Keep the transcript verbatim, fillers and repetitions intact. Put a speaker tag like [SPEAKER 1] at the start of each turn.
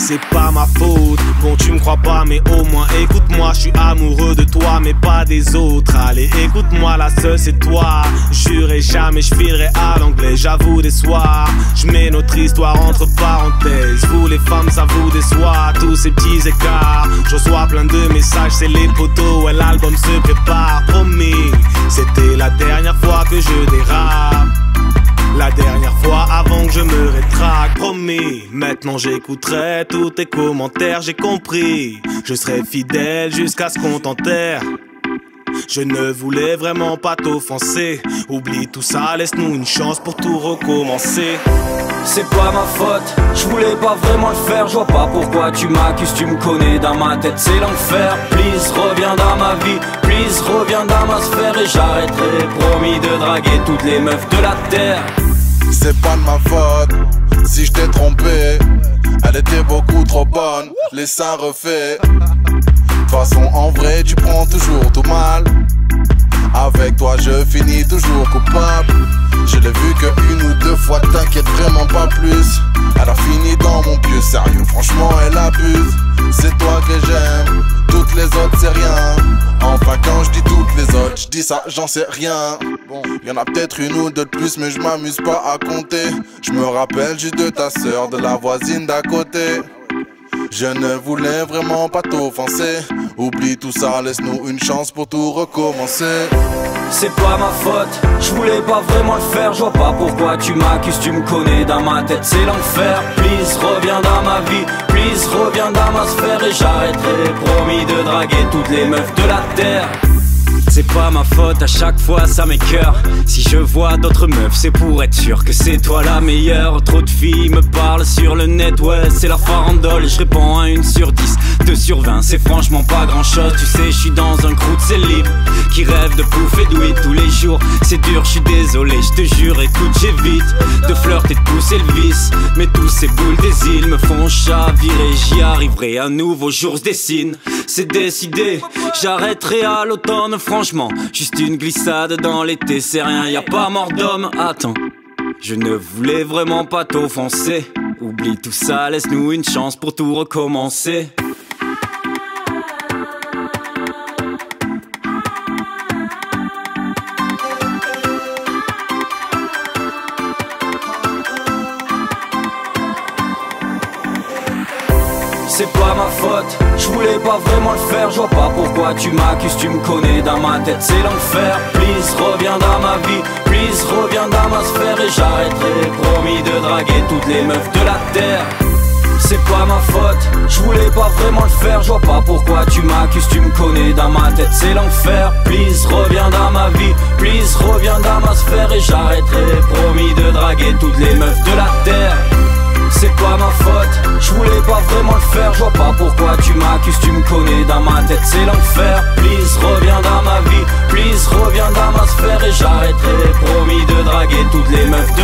[SPEAKER 1] c'est pas ma faute. Bon, tu me crois pas, mais au moins écoute-moi. Je suis amoureux de toi, mais pas des autres. Allez, écoute-moi, la seule c'est toi. Jurez jamais, je filerai à l'anglais. J'avoue des soirs, je mets notre histoire entre parenthèses. Vous les femmes, ça vous déçoit, tous ces petits écarts. Je reçois plein de messages, c'est les potos. Ouais, l'album se prépare, promis. C'était la dernière fois que je dérape. La dernière fois avant que je me rétracte, promis. Maintenant j'écouterai tous tes commentaires, j'ai compris. Je serai fidèle jusqu'à ce qu'on t'enterre. Je ne voulais vraiment pas t'offenser. Oublie tout ça, laisse-nous une chance pour tout recommencer.
[SPEAKER 2] C'est pas ma faute, je voulais pas vraiment le faire. Je vois pas pourquoi tu m'accuses, tu me connais, dans ma tête c'est l'enfer. Please reviens dans ma vie, please reviens dans ma sphère. Et j'arrêterai, promis, de draguer toutes les meufs de la terre.
[SPEAKER 3] C'est pas de ma faute si je t'ai trompé. Elle était beaucoup trop bonne, les seins refaits. De toute façon en vrai tu prends toujours tout mal. Avec toi je finis toujours coupable. Je l'ai vu que une ou deux fois, t'inquiète vraiment pas plus. Elle a fini dans mon pieu, sérieux franchement elle abuse. C'est toi que j'aime, toutes les autres c'est rien. Enfin quand je dis toutes les autres, je dis ça j'en sais rien. Bon, y'en a peut-être une ou deux de plus mais je m'amuse pas à compter. Je me rappelle juste de ta sœur, de la voisine d'à côté. Je ne voulais vraiment pas t'offenser. Oublie tout ça, laisse-nous une chance pour tout recommencer.
[SPEAKER 2] C'est pas ma faute, je voulais pas vraiment le faire. Je vois pas pourquoi tu m'accuses, tu me connais, dans ma tête c'est l'enfer. Please reviens dans ma vie, please reviens dans ma sphère. Et j'arrêterai, promis, de draguer toutes les meufs de la terre. C'est pas ma faute, à chaque fois ça m'écœure. Si je vois d'autres meufs, c'est pour être sûr que c'est toi la meilleure. Trop de filles me parlent sur le net, ouais c'est la farandole. Je réponds à une sur dix, deux sur vingt, c'est franchement pas grand chose. Tu sais, je suis dans un crew de célib qui rêve de bouffer de weed tous les jours. C'est dur, je suis désolé, je te jure, écoute j'évite de flirter, de pousser le vice. Mais tous ces boules des îles me font chavirer. J'y arriverai, un nouveau jour se dessine. C'est décidé, j'arrêterai à l'automne. Franchement, juste une glissade dans l'été, c'est rien, y a pas mort d'homme. Attends, je ne voulais vraiment pas t'offenser. Oublie tout ça, laisse-nous une chance pour tout recommencer. C'est pas ma faute, je voulais pas vraiment le faire. Je vois pas pourquoi tu m'accuses, tu me connais, dans ma tête c'est l'enfer. Please reviens dans ma vie, please reviens dans ma sphère. Et j'arrêterai, promis, de draguer toutes les meufs de la terre. C'est pas ma faute, je voulais pas vraiment le faire. Je vois pas pourquoi tu m'accuses, tu me connais, dans ma tête c'est l'enfer. Please reviens dans ma vie, please reviens dans ma sphère. Et j'arrêterai, promis, de draguer toutes les meufs de la terre. C'est pas ma faute, je voulais pas vraiment le faire. Je vois pas pourquoi tu m'accuses, tu me connais, dans ma tête c'est l'enfer. Please reviens dans ma vie, please reviens dans ma sphère. Et j'arrêterai, promis, de draguer toutes les meufs de